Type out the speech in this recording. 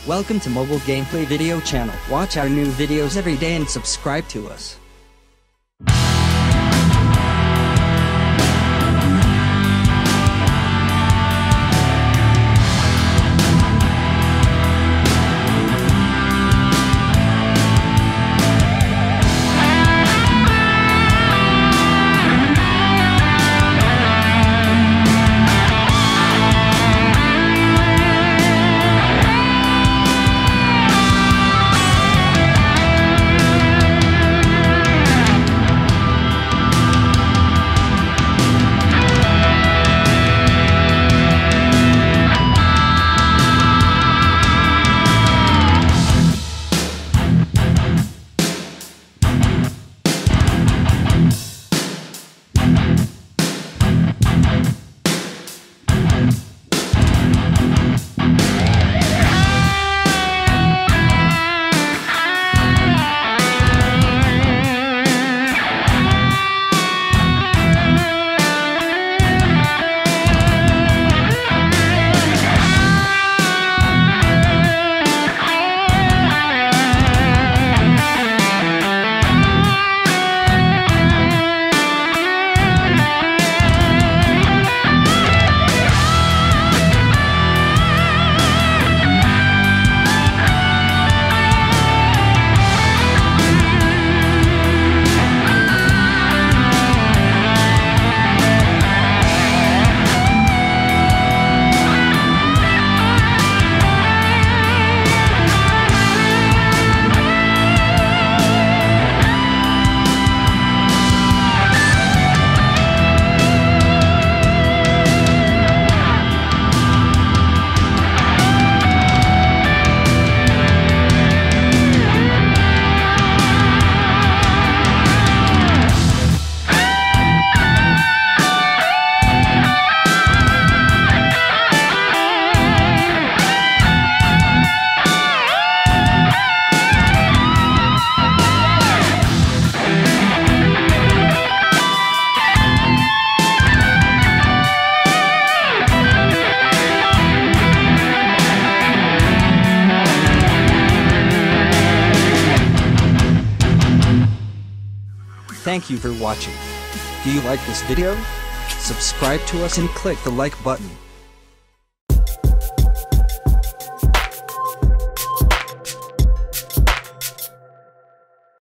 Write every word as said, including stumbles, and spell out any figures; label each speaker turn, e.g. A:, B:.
A: Welcome to Mobile Gameplay Video Channel. Watch our new videos every day and subscribe to us. Thank you for watching. Do you like this video? Subscribe to us and click the like button.